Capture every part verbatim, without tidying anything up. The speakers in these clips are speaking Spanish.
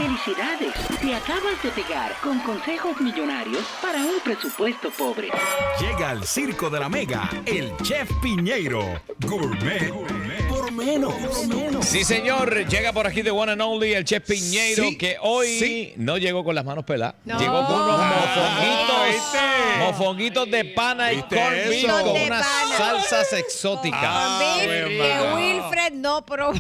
¡Felicidades! Te acabas de pegar con consejos millonarios para un presupuesto pobre. Llega al Circo de la Mega, el Chef Piñeiro. Gourmet, gourmet por menos. Por menos. Sí, señor. Llega por aquí The One and Only, el Chef Piñeiro, sí, que hoy sí. no llegó con las manos peladas. No. Llegó con unos mofonguitos, ah, mofonguitos de pana y corn beef con unas pana. salsas exóticas. Ah, que Wilfred no probó.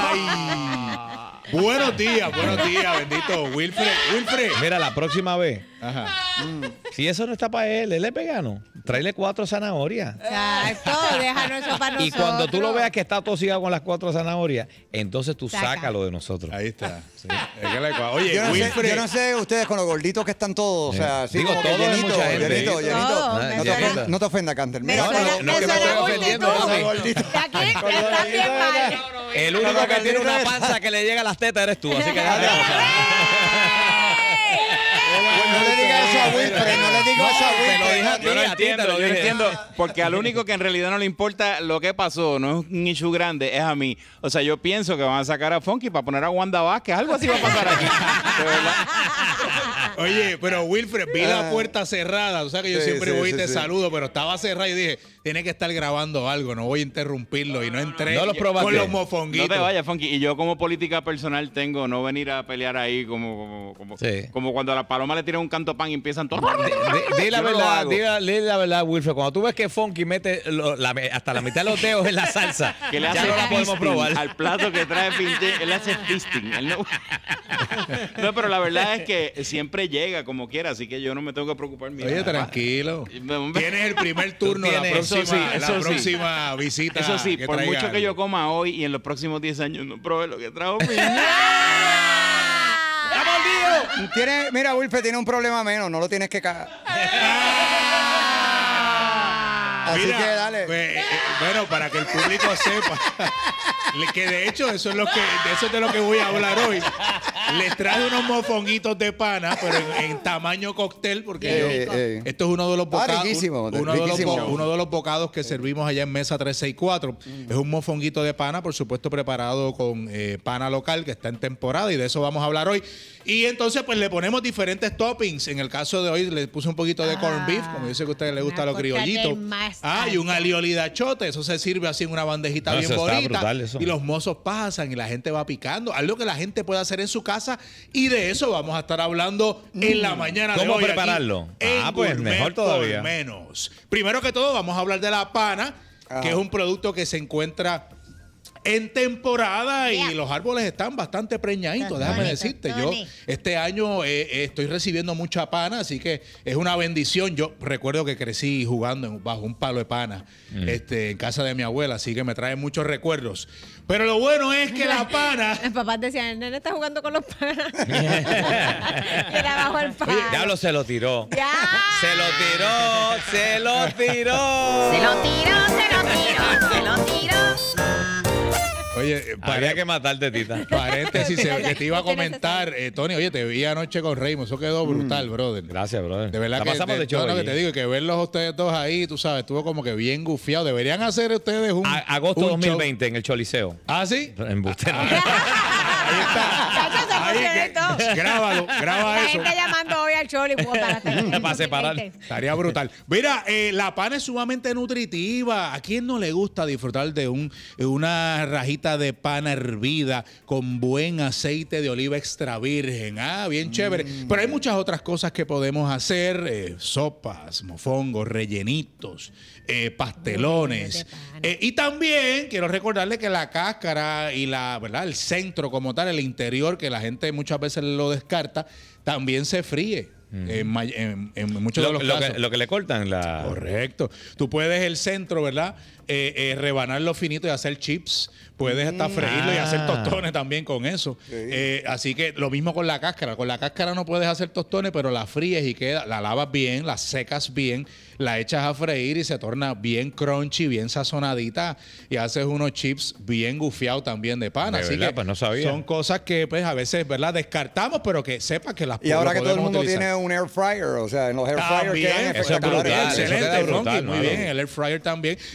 Buenos días, buenos días, bendito Wilfred. Wilfred. Mira, la próxima vez. Ajá. Mm. Si eso no está para él, él es vegano. Tráele cuatro zanahorias. Exacto, déjanos eso para nosotros. Y cuando tú lo veas que está tosido con las cuatro zanahorias, entonces tú Saca. sácalo de nosotros. Ahí está. Sí. Oye, yo no, Wilfred. sé, yo no sé ustedes con los gorditos que están todos. O sea, sí, digo, todo llenito, mucha gente. llenito, llenito. Todo, no, te ofenda, no te ofenda, Canter. Mira, no, no, no, no, que me estoy ofendiendo. Aquí está bien mal. El único que tiene una panza que le llega a las tetas eres tú, así que dale. No le digas eso a Wilfred, no le digas eso a Wilfred. Lo dije a ti, yo no a ti, entiendo, te lo yo no dije. entiendo, porque al único que en realidad no le importa lo que pasó, no es un issue grande, es a mí. O sea, yo pienso que van a sacar a Funky para poner a Wanda Vázquez, algo así va a pasar aquí. De verdad. Oye, pero Wilfred, vi la puerta cerrada, o sea que yo sí, siempre sí, voy y sí, te sí. saludo, pero estaba cerrada y dije, tiene que estar grabando algo, no voy a interrumpirlo y no entré no lo con los mofonguitos. No te vayas, Funky. Y yo como política personal tengo no venir a pelear ahí como como, como, sí. como cuando a la paloma le tiran un canto pan y empiezan todos. Di la verdad, di la, di la verdad, Wilfred. Cuando tú ves que Funky mete lo, la, hasta la mitad de los dedos en la salsa, que le hace ya no la podemos probar. Al plato que trae Pinche, él hace fisting. Él no... no, pero la verdad es que siempre llega como quiera, así que yo no me tengo que preocupar. Mira, Oye, tranquilo. Tienes el primer turno la próxima, eso sí, eso la sí. próxima visita. Eso sí, que por traiga mucho algo. que yo coma hoy y en los próximos diez años no probé lo que trajo mi Tiene, mira, Wilfred tiene un problema menos, no lo tienes que cagar. Así Mira, que dale. Pues, eh, bueno, para que el público sepa que de hecho eso es lo que de eso es de lo que voy a hablar hoy. Les traje unos mofonguitos de pana, pero en, en tamaño cóctel, porque eh, yo, eh. esto es uno de los bocados, ah, riquísimo, uno, riquísimo. De los, uno de los bocados que servimos allá en Mesa trescientos sesenta y cuatro. Mm. Es un mofonguito de pana, por supuesto preparado con eh, pana local que está en temporada y de eso vamos a hablar hoy. Y entonces pues le ponemos diferentes toppings. En el caso de hoy le puse un poquito de corned beef, como dice que a ustedes les gusta los criollitos. Ah, y un alioli de achote. Eso se sirve así en una bandejita no, bien bonita. Brutal, y los mozos pasan y la gente va picando. Algo que la gente puede hacer en su casa y de eso vamos a estar hablando mm. en la mañana de hoy. ¿Cómo prepararlo? Ah, pues mejor todavía. Menos. Primero que todo vamos a hablar de la pana, ah. que es un producto que se encuentra en temporada y yeah. los árboles están bastante preñaditos, déjame decirte. Yo este año eh, estoy recibiendo mucha pana, así que es una bendición. Yo recuerdo que crecí jugando en, bajo un palo de pana mm. este, en casa de mi abuela, así que me trae muchos recuerdos. Pero lo bueno es que la pana... Los papás decían, el nene está jugando con los panas. Era bajo el pan. Oye, diablo, se lo tiró. Ya. Se lo tiró, se lo tiró. Se lo tiró, se lo tiró, se lo tiró. Oye, habría que matarte, Tita. Paréntesis, que te iba a comentar, eh, Tony, oye, te vi anoche con Raymond, eso quedó brutal, mm. brother. Gracias, brother. De verdad la que pasamos te, de show no, que te digo, que verlos a ustedes dos ahí, tú sabes, estuvo como que bien gufiado. Deberían hacer ustedes un a, agosto un dos mil veinte show. En el Choliseo. ¿Ah, sí? En Buste, no. Ahí está. Ahí, que, grábalo, graba la eso. La gente llamando hoy al Choli para, para separar. Estaría brutal. Mira, eh, la pana es sumamente nutritiva. ¿A quién no le gusta disfrutar de un, una rajita de pana hervida con buen aceite de oliva extra virgen? Ah, bien chévere. Mm. Pero hay muchas otras cosas que podemos hacer. Eh, sopas, mofongos, rellenitos, eh, pastelones. Eh, y también quiero recordarle que la cáscara y la, ¿verdad? El centro como tal, el interior, que la gente muchas veces lo descarta, también se fríe. Mm. En, en, en muchos lo, de los lo casos. Que, lo que le cortan la... Correcto. Tú puedes el centro, ¿verdad? Eh, eh, rebanarlo finito y hacer chips. Puedes hasta freírlo ah. y hacer tostones también con eso. Sí. Eh, así que lo mismo con la cáscara. Con la cáscara no puedes hacer tostones, pero la fríes y queda, la lavas bien, la secas bien, la echas a freír y se torna bien crunchy, bien sazonadita y haces unos chips bien gufiados también de pana. De así verdad, que pues no sabía. Son cosas que pues a veces, ¿verdad? Descartamos, pero que sepas que las Y ahora que todo el mundo utilizar. tiene un air fryer, o sea, en los air fryers también, quedan eso es brutal, espectaculares. excelente, brutal, muy no, bien, no. el air fryer también. Pero, Eh,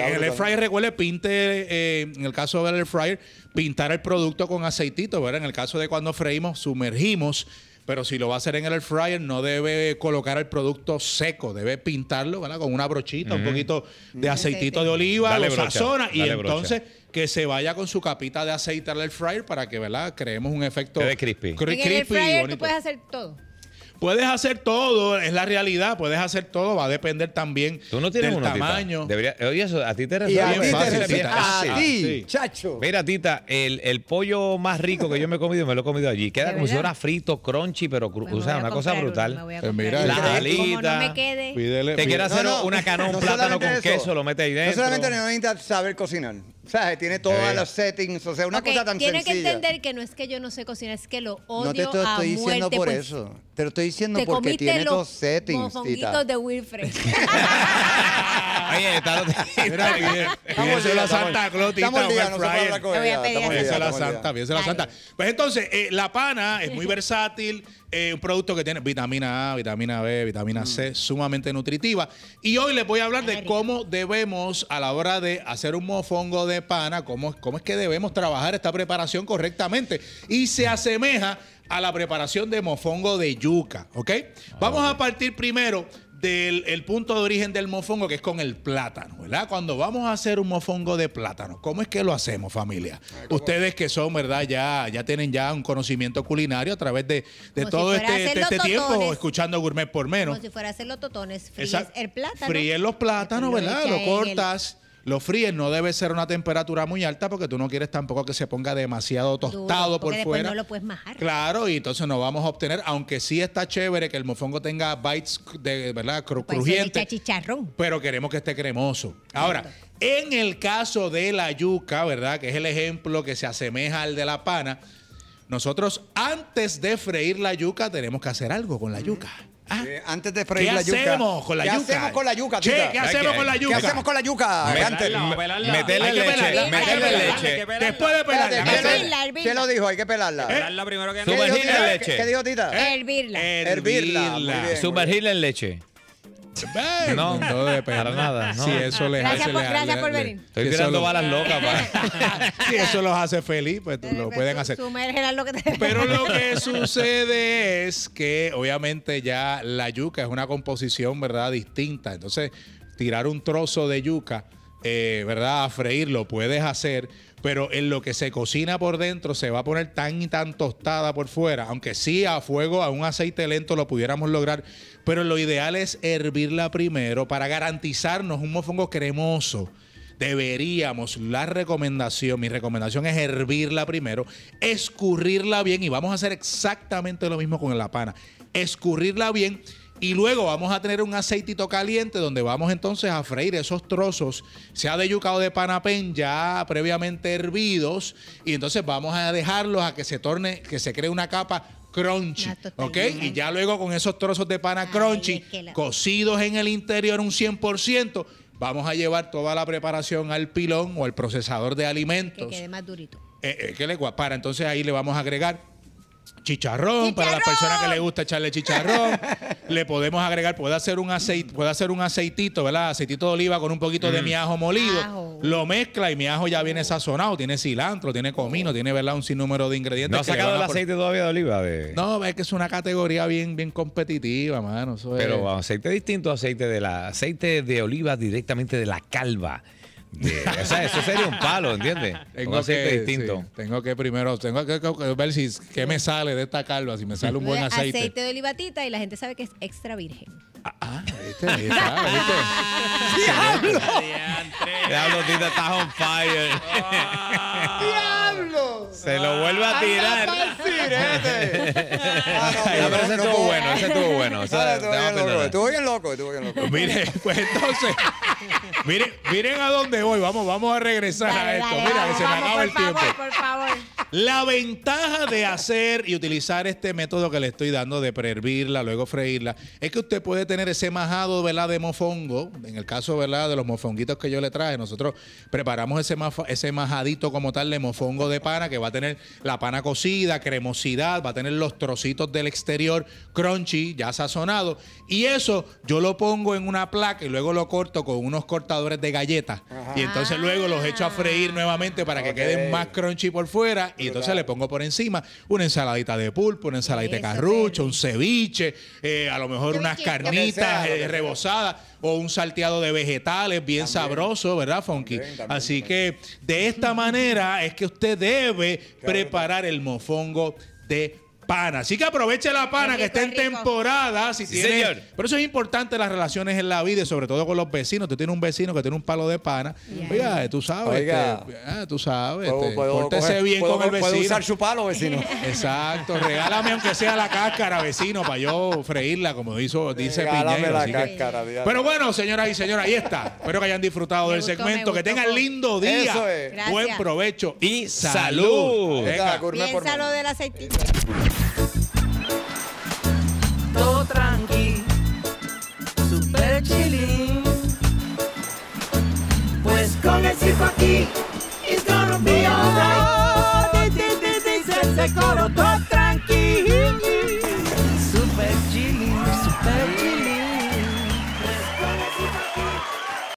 en el air fryer, recuerde, pinte, eh, en el caso del air fryer, pintar el producto con aceitito, ¿verdad? En el caso de cuando freímos, sumergimos. Pero si lo va a hacer en el air fryer, no debe colocar el producto seco, debe pintarlo, ¿verdad? Con una brochita, uh-huh. un poquito de aceitito de oliva, dale lo brocha, sazona y entonces brocha. Que se vaya con su capita de aceite al air fryer para que, ¿verdad? Creemos un efecto de crispy. Cri en el air fryer tú puedes hacer todo. Puedes hacer todo, es la realidad, puedes hacer todo, va a depender también ¿Tú no tienes del uno, tamaño. Debería, oye, eso a ti te resuelve. resuelve. Y a ti fácil, te resuelve. A ti, sí. chacho. Mira, Tita, el, el pollo más rico que yo me he comido, me lo he comido allí. Queda como si fuera frito, crunchy, pero cru o sea, una cosa brutal. Pues mira, la alita. No me quede. Pídele, te quieres hacer no, no, una canoa, un no plátano con eso. queso, lo metes ahí dentro. No solamente necesitas saber cocinar. O sea, tiene todos eh. los settings, o sea, una okay, cosa tan tiene sencilla. Tiene que entender que no es que yo no sé cocinar, es que lo odio no te estoy, a estoy diciendo muerte, por pues, eso. Te lo estoy diciendo te porque tiene los estos settings, mofonguitos tita. de Wilfred. Oye, está lo pídese la Santa Clotita. Estamos al día, no se puede hablar con ella. Pídese la Santa, pídese la Santa. Pues entonces, eh, la pana es muy versátil, eh, un producto que tiene vitamina A, vitamina B, vitamina mm. C, sumamente nutritiva. Y hoy les voy a hablar de cómo debemos, a la hora de hacer un mofongo de pana, cómo, cómo es que debemos trabajar esta preparación correctamente. Y se asemeja a la preparación de mofongo de yuca, ¿ok? Vamos a partir primero del el punto de origen del mofongo, que es con el plátano, ¿verdad? Cuando vamos a hacer un mofongo de plátano, ¿cómo es que lo hacemos, familia? Ustedes que son, ¿verdad? Ya, ya tienen ya un conocimiento culinario a través de, de todo si este, de este tiempo, escuchando Gourmet por Menos. Como si fuera a hacer los totones, fríes Esa, el plátano. Fríes los plátanos, ¿verdad? Lo, lo cortas. Lo fríes, no debe ser una temperatura muy alta porque tú no quieres tampoco que se ponga demasiado tostado Duro, por fuera. No lo puedes majar. Claro, y entonces no vamos a obtener, aunque sí está chévere que el mofongo tenga bites de verdad cru pues crujiente, chicharrón. Pero queremos que esté cremoso. Ahora, en el caso de la yuca, ¿verdad? Que es el ejemplo que se asemeja al de la pana, nosotros antes de freír la yuca tenemos que hacer algo con la yuca. Ah, eh, antes de freír la yuca. ¿Qué hacemos con la ¿Qué yuca? ¿Qué hacemos con la yuca, Che, ¿qué hacemos con la yuca? ¿Qué hacemos con la yuca? Meterle leche. Meterle leche. Después de pelarla. ¿Quién lo dijo? Hay que pelarla. Pelarla primero que Sumergirla en leche. ¿Qué dijo Tita? Hervirla. Hervirla. Sumergirla en leche. No, no de para nada. No. Sí, eso les gracias hace por, le, gracias le, por le, venir. Estoy tirando balas locas. Si eso los hace feliz, pues lo pueden hacer. Lo que te... Pero lo que sucede es que obviamente ya la yuca es una composición, ¿verdad? Distinta. Entonces, tirar un trozo de yuca, eh, ¿verdad? A freír lo puedes hacer, pero en lo que se cocina por dentro se va a poner tan y tan tostada por fuera, aunque sí a fuego, a un aceite lento lo pudiéramos lograr, pero lo ideal es hervirla primero para garantizarnos un mofongo cremoso. Deberíamos, la recomendación, mi recomendación es hervirla primero, escurrirla bien y vamos a hacer exactamente lo mismo con la pana. Escurrirla bien y luego vamos a tener un aceitito caliente donde vamos entonces a freír esos trozos, sea de yuca o de panapén ya previamente hervidos y entonces vamos a dejarlos a que se torne, que se cree una capa crunchy, ¿ok? Y ya luego con esos trozos de pana crunchy, Ay, la... cocidos en el interior un cien por ciento, vamos a llevar toda la preparación al pilón o al procesador de alimentos. Que quede más durito. Eh, eh, que le para, entonces ahí le vamos a agregar chicharrón, ¡Chicharrón! Para las personas que les gusta echarle chicharrón. Le podemos agregar, puede hacer un aceite, puede hacer un aceitito, ¿verdad? Aceitito de oliva con un poquito mm. de miajo molido. Ajo. Lo mezcla y mi ajo ya viene sazonado, tiene cilantro, tiene comino, tiene, ¿verdad? Un sinnúmero de ingredientes. ¿No ha sacado el aceite por... todavía de oliva? De... No, es que es una categoría bien, bien competitiva, mano. Eso Pero es... aceite distinto, aceite de la, aceite de oliva directamente de la calva. De, o sea, eso sería un palo, ¿entiendes? Tengo un aceite que, distinto. Sí, tengo que primero, tengo que, que ver si qué me sale de esta calva, si me sale un buen aceite. Aceite de olivatita y la gente sabe que es extra virgen. Ah, ah ¿viste? ¿Viste? ¿Viste? ¡Diablo! Diablo, Tita, estás on fire. ¡Diablo! Se lo vuelve a tirar. Ah, no, no, pero ese no, estuvo no, bueno, ese estuvo bueno. O sea, estuvo, bien loco, estuvo bien loco, estuvo bien loco. Mire, pues entonces, miren, miren a dónde voy. Vamos, vamos a regresar dale, a esto. Dale, Mira, vamos, que se me vamos, acaba el favor, tiempo. Por favor. La ventaja de hacer y utilizar este método que le estoy dando de prehervirla, luego freírla, es que usted puede tener ese majado, ¿verdad?, de mofongo. En el caso, ¿verdad?, de los mofonguitos que yo le traje, nosotros preparamos ese, maf- ese majadito como tal de mofongo de pana, que va a tener la pana cocida, cremosidad, va a tener los trocitos del exterior crunchy, ya sazonado. Y eso yo lo pongo en una placa y luego lo corto con unos cortadores de galletas. Ajá. Y entonces luego los echo a freír nuevamente para que okay. queden más crunchy por fuera. Y entonces le pongo por encima una ensaladita de pulpo, una ensaladita de carrucho, un ceviche, eh, a lo mejor unas carnitas eh, rebozadas o un salteado de vegetales bien también sabroso, ¿verdad, Funky? También, también, Así también. que de esta manera es que usted debe preparar el mofongo de pana. Así que aproveche la pana rico, que está en rico. temporada. Si sí, tiene, señor. Por eso es importante las relaciones en la vida y sobre todo con los vecinos. Tú tienes un vecino que tiene un palo de pana. Yeah. Oiga, tú sabes. Oiga. Este, ah, tú sabes. ¿Puedo, este, puedo pórtese coger, bien puedo, con el vecino. ¿Puedo usar su palo, vecino? Exacto. Regálame aunque sea la cáscara, vecino, para yo freírla, como hizo, dice Regálame Piñero. la cáscara, que... Pero bueno, señoras y señores, ahí está. Espero que hayan disfrutado me del gustó, segmento. Que tengan lindo día. Eso es. Buen provecho y salud. Venga, piénsalo del aceitito. Todo tranqui, super chilling. Pues con el circo aquí, it's gonna be alright. Dice ese coro, todo tranqui, super chilling, super chilling.